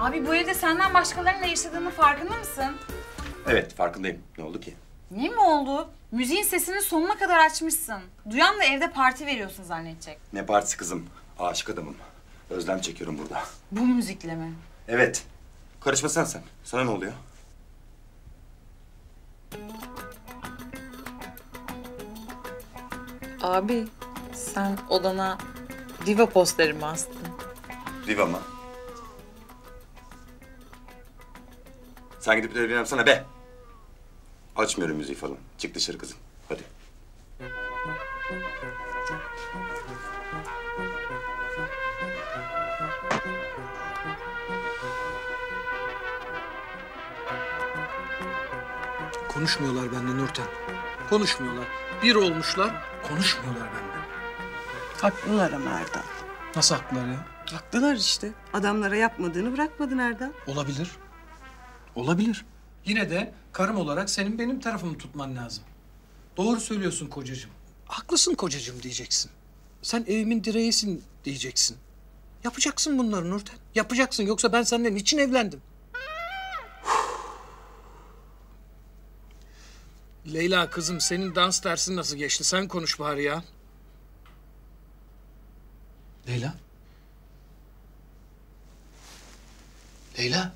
Abi bu evde senden başkalarıyla yaşadığının farkında mısın? Evet, farkındayım. Ne oldu ki? Ne mi oldu? Müziğin sesini sonuna kadar açmışsın. Duyan da evde parti veriyorsun zannedecek. Ne partisi kızım? Aşık adamım. Özlem çekiyorum burada. Bu müzikle mi? Evet. Karışmasan sen. Sana ne oluyor? Abi sen odana diva posteri mi astın? Diva mı? Sen gidip televizyon yapsana be. Açmıyorum müziği falan. Çık dışarı kızım. Hadi. Konuşmuyorlar benden Nurten. Konuşmuyorlar. Bir olmuşlar, konuşmuyorlar benden. Haklılar ama Erdal. Nasıl haklılar ya? Haklılar işte. Adamlara yapmadığını bırakmadın Erdal. Olabilir. Olabilir. Yine de karım olarak senin benim tarafımı tutman lazım. Doğru söylüyorsun kocacığım. Haklısın kocacığım diyeceksin. Sen evimin direğisin diyeceksin. Yapacaksın bunları Nurten. Yapacaksın, yoksa ben senden niçin evlendim? Leyla kızım, senin dans dersin nasıl geçti? Sen konuş bari ya. Leyla? Leyla?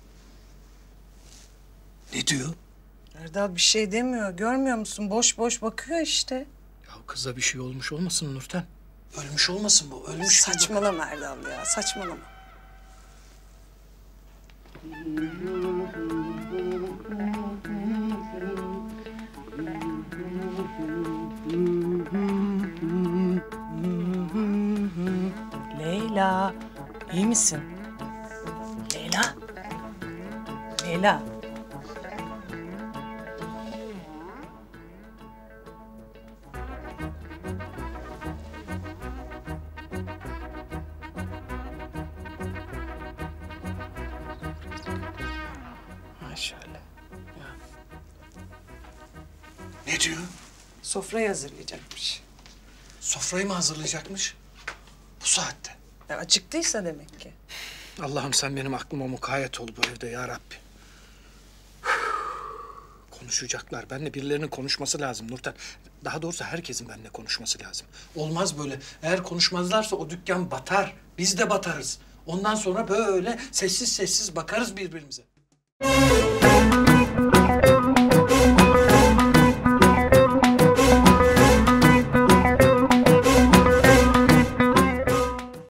Ne diyor? Erdal bir şey demiyor. Görmüyor musun? Boş boş bakıyor işte. Ya kıza bir şey olmuş olmasın Nurten? Ölmüş olmasın bu? Ölmüş. Saçmalama Erdal ya. Saçmalama. Leyla, iyi misin? Leyla. Leyla. Ha şöyle. Ne diyor? Sofrayı hazırlayacakmış. Sofrayı mı hazırlayacakmış? Bu saatte. Ya acıktıysa demek ki. Allah'ım sen benim aklıma mukayyet ol bu evde ya Rabbi. Konuşacaklar. Benimle birilerinin konuşması lazım Nurten. Daha doğrusu herkesin benimle konuşması lazım. Olmaz böyle. Eğer konuşmazlarsa o dükkan batar. Biz de batarız. Ondan sonra böyle sessiz sessiz bakarız birbirimize.